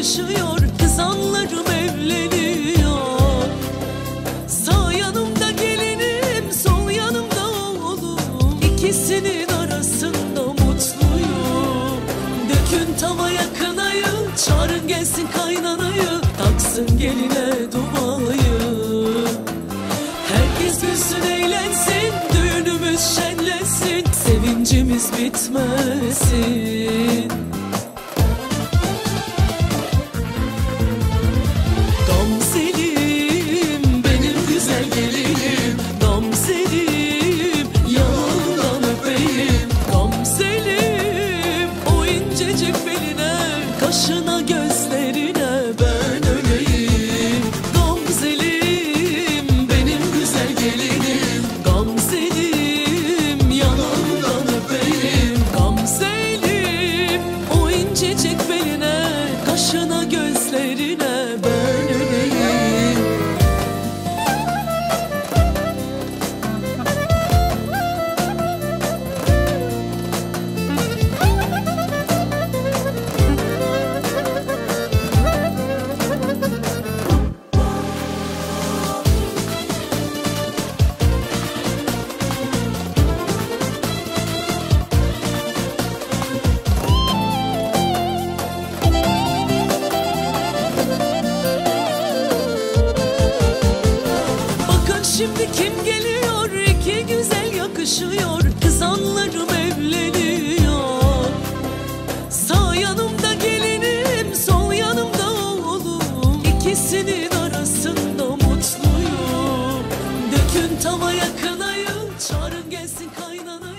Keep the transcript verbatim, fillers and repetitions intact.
yakışıyor, kızanlarım evleniyor. Sağ yanımda gelinim, sol yanımda oğlum, İkisinin arasında mutluyum. Dökün tavaya kınayı, çağırın gelsin kaynanayı, taksın geline duayı. Herkes gülsün eğlensin, düğünümüz şenlensin, sevincimiz bitmesin. Gamzelim benim güzel gelinim, gamzelim yanından öpeyim. Gamzelim o incecik beline, kaşına gözlerine ben öleyim. Gamzelim benim güzel gelinim, gamzelim yanından öpeyim. Gamzelim o incecik beline, kaşına gözlerine ben öleyim. Şimdi kim geliyor, iki güzel yakışıyor, kızanlarım evleniyor. Sağ yanımda gelinim, sol yanımda oğlum, İkisinin arasında mutluyum. Dökün tavaya kınayı, çağırın gelsin kaynanayı.